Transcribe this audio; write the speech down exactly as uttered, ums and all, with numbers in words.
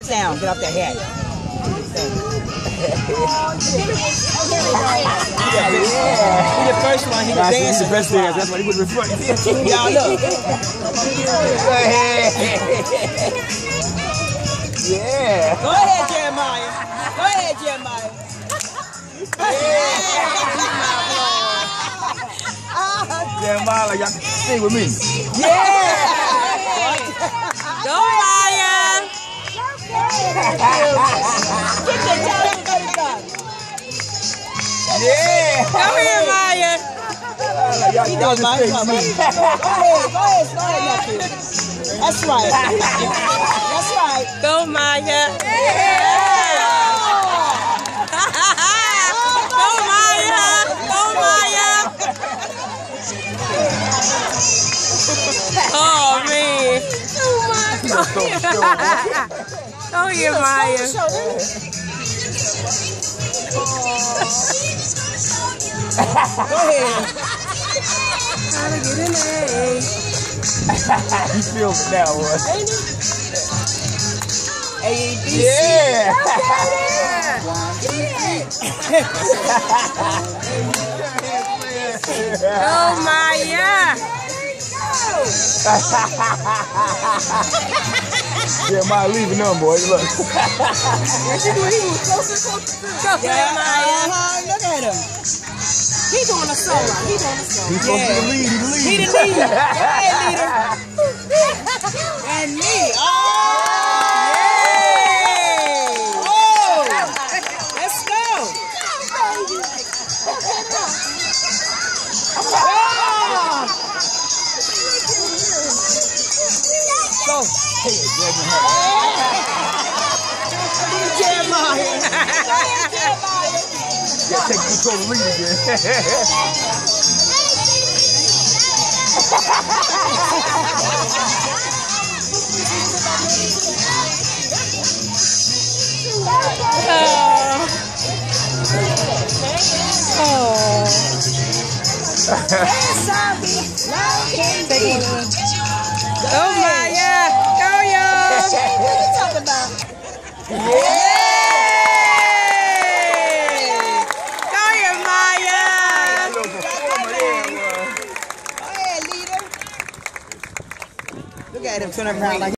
sound. Get off that hat. Yeah. He the first one. He the Nah, dancer. he's the best dancer. That's why he was in front. Y'all look. Go ahead. Yeah. Go ahead, Jeremiah. Go ahead, Jeremiah. Jeremiah, like y'all sing with me. Yeah. Go, Maya. Get the time. Yeah. Go here, Maya. Like, y'all, He y'all does, just Maya. sing Go with me. ahead. Go ahead. Go ahead, nephew. That's right. That's right. Go, Maya. Oh man! Oh yeah, Maya. Go ahead. Gotta get in there. You feel it now, boy. A B C. Yeah. Go, Maya. Jeremiah leaving them, boy. Look. Go, Yeah, Maya. uh-huh. Look at him. He doing a solo. He doing a solo. He's supposed to be the lead. He's the lead. He the leader. Hey, leader. And me. Oh! Yeah! Oh! Let's go. Oh! Go. Hey, Jeremiah. yeah, take control of the lead again. Go, Maya. Go, y'all. What you talking about? Yeah. Go here, Maya. Go ahead, leader. Look at him turn around like